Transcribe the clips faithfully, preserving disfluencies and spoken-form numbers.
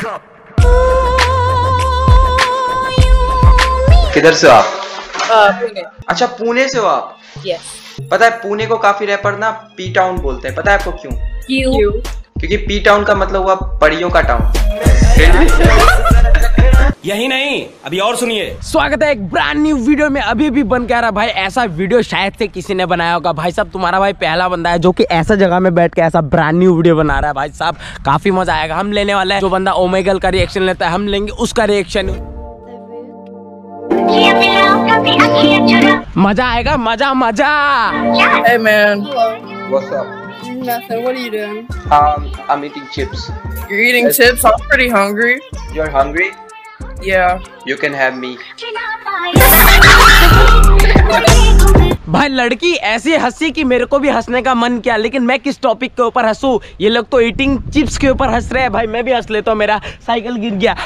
किधर से हो आप? पुणे। अच्छा पुणे से हो आप? यस। पता है पुणे को काफी रैपर ना पी टाउन बोलते हैं, पता है आपको क्यों? क्यों? क्योंकि पी टाउन का मतलब हुआ परियों का टाउन। यही नहीं, अभी और सुनिए। स्वागत है एक ब्रांड न्यू वीडियो में। अभी भी बन के आ रहा भाई ऐसा वीडियो शायद से किसी ने बनाया होगा। भाई साहब तुम्हारा भाई पहला बंदा है जो कि ऐसा जगह में बैठ के ऐसा ब्रांड न्यू वीडियो बना रहा है। भाई साहब काफी मजा आएगा। हम लेने वाले हैं जो बंदा ओमेगल का रिएक्शन लेता है, हम लेंगे उसका रिएक्शन। मजा आएगा, मजा मजा। Hey man. What's up? Nothing. What are you doing? Um, I'm eating chips. You're eating Yes. chips? I'm pretty hungry. You're hungry? Yeah. You can have me. भाई लड़की ऐसी हंसी कि मेरे को भी हंसने का मन किया, लेकिन मैं किस टॉपिक के ऊपर हंसूं? ये लोग तो ईटिंग चिप्स के ऊपर हंस रहे हैं। भाई मैं भी हंस लेता हूँ, मेरा साइकिल गिर गया।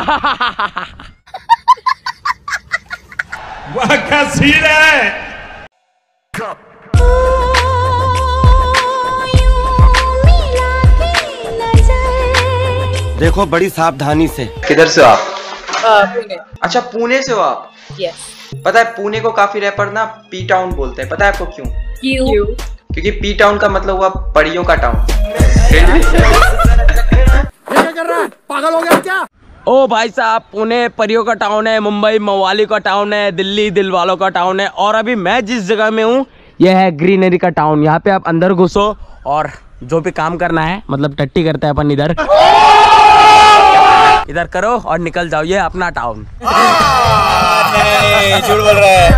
वाह क्या सीन है। देखो बड़ी सावधानी से। किधर से हो आप? पुणे। अच्छा पुणे से हो आप? यस। पता है पुणे को काफी रैपर ना पी टाउन बोलते हैं, पता है आपको क्यों? क्यों? क्योंकि पी टाउन का मतलब हुआ परियों का टाउन। क्या कर रहा है? पागल हो गया क्या? ओ भाई साहब पुणे परियों का टाउन है, मुंबई मवाली का टाउन है, दिल्ली दिल वालों का टाउन है, और अभी मैं जिस जगह में हूँ यह है ग्रीनरी का टाउन। यहाँ पे आप अंदर घुसो और जो भी काम करना है, मतलब टट्टी करते हैं अपन इधर इधर करो और निकल जाओ। ये अपना टाउन। झूठ बोल रहा है।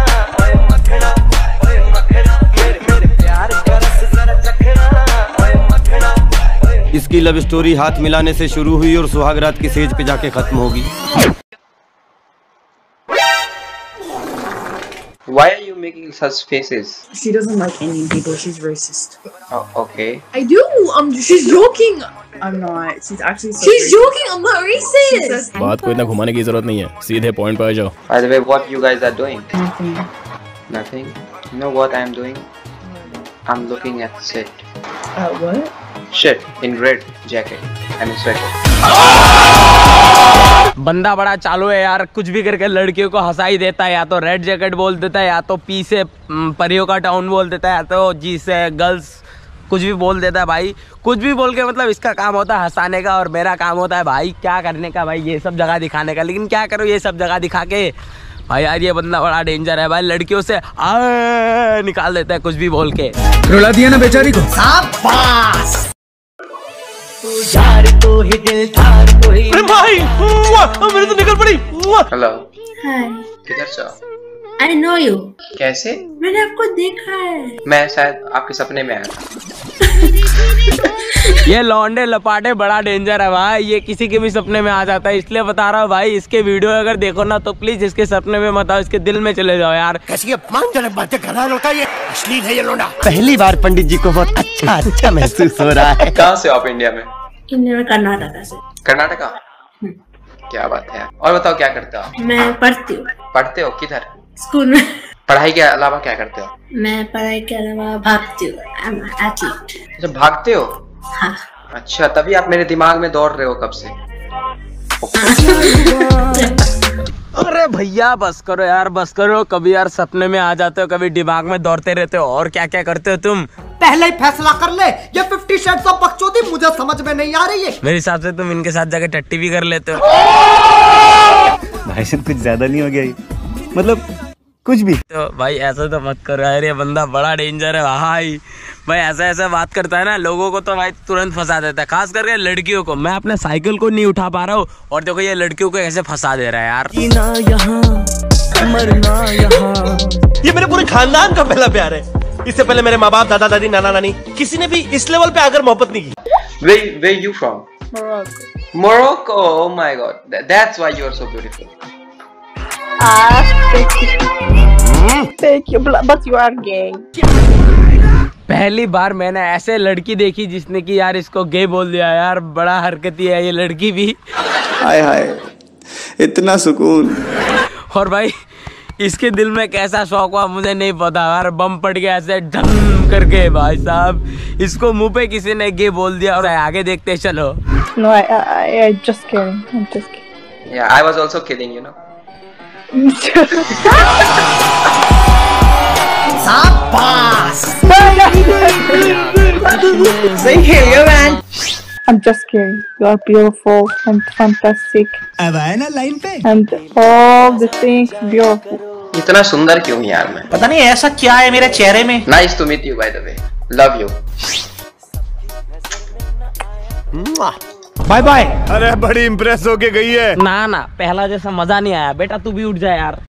इसकी लव स्टोरी हाथ मिलाने से शुरू हुई और सुहाग रात की सेज पे जाके खत्म होगी। Why are you making such faces? She doesn't like Indian people. She's racist. Oh, okay. I do. Um, she's joking. I'm not. She's actually. So she's racist. joking. I'm not racist. बात को इतना घुमाने की जरूरत नहीं है, सीधे point पे आ जाओ। By the way, what you guys are doing? Nothing. Nothing. You know what I'm doing? I'm looking at shit. Uh, what? Shit in red jacket. I mean sweater. बंदा बड़ा चालू है यार, कुछ भी करके लड़कियों को हंसा ही देता है। या तो रेड जैकेट बोल देता है, या तो पी से परियों का टाउन बोल देता है, या तो जी से गर्ल्स कुछ भी बोल देता है। भाई कुछ भी बोल के मतलब इसका काम होता है हंसाने का, और मेरा काम होता है भाई क्या करने का, भाई ये सब जगह दिखाने का। लेकिन क्या करो ये सब जगह दिखा के भाई यार ये बंदा बड़ा डेंजर है भाई। लड़कियों से आ निकाल देता है कुछ भी बोल के। रुला दिया ना बेचारी को। भाई मेरी तो निकल पड़ी। Hello. Hi. किधर से हो? I know you. कैसे? मैंने आपको देखा है। मैं शायद आपके सपने में आया था। ये लौंडे लपाटे बड़ा डेंजर है भाई, ये किसी के भी सपने में आ जाता है। इसलिए बता रहा हूँ भाई, इसके वीडियो अगर देखो ना तो प्लीज इसके सपने में मत आओ, इसके दिल में चले जाओ यार। कैसी अपमानजनक बातें कर रहा है लड़का, ये अश्लील है ये लोंडा। पहली बार पंडित जी को बहुत अच्छा अच्छा महसूस हो रहा है। कहाँ से हो आप इंडिया में? इंडिया में कर्नाटका से। कर्नाटका? क्या बात है। और बताओ क्या करते हो आप? मैं पढ़ती हूँ। पढ़ते हो किधर? स्कूल में। पढ़ाई के अलावा क्या करते हो? मैं पढ़ाई के अलावा भागती हूँ। I'm an athlete. अच्छा भागते हो? हाँ। अच्छा तभी आप मेरे दिमाग में दौड़ रहे हो कब से। अरे भैया बस करो यार, बस करो। कभी यार सपने में आ जाते हो, कभी दिमाग में दौड़ते रहते हो, और क्या क्या करते हो तुम? पहले ही फैसला कर ले, ये फिफ्टी शेड्स ऑफ बकचोदी मुझे समझ में नहीं आ रही है। मेरे हिसाब से तुम इनके साथ जाके टट्टी भी कर लेते हो। भाई साहब कुछ ज्यादा नहीं हो गया ये? मतलब कुछ भी तो भाई ऐसा तो मत करो यार, ये बंदा बड़ा डेंजर है भाई। भाई ऐसा ऐसा बात करता है ना लोगों को तो भाई तुरंत फंसा देता है, खास करके लड़कियों को। मैं अपने साइकिल को नहीं उठा पा रहा हूँ और देखो ये लड़कियों को ऐसे फंसा दे रहा है यार। जीना यहाँ, मरना यहाँ। ये मेरे पूरे खानदान का पहला प्यार है। इससे पहले मेरे माँ बाप, दादा दादी, नाना नानी, किसी ने भी इस लेवल पे आकर मोहब्बत नहीं की। Where where you from? Morocco. Morocco. Oh my God. That, that's why you are so beautiful. Ah, thank you. Thank you, but you are gay. पहली बार मैंने ऐसे लड़की देखी जिसने कि यार इसको गे बोल दिया यार। बड़ा हरकती है ये लड़की भी। हाय हाय इतना सुकून। और भाई इसके दिल में कैसा शौक हुआ मुझे नहीं पता यार। बम पड़ गया ऐसे ढम करके भाई साहब, इसको मुंह पे किसी ने गे बोल दिया। और आगे देखते चलो। No, I, I, I just kidding. I'm just kidding. Yeah, I was also kidding, you know. सही खेल गया man. I'm just kidding. You are beautiful and fantastic. अब आए ना लाइन पे. And all the things beautiful. इतना सुंदर क्यों हूँ यार मैं? पता नहीं ऐसा क्या है मेरे चेहरे में. Nice to meet you by the way. Love you. Bye bye. अरे बड़ी इम्प्रेस होके गई है. ना ना पहला जैसा मजा नहीं आया बेटा, तू भी उठ जा यार.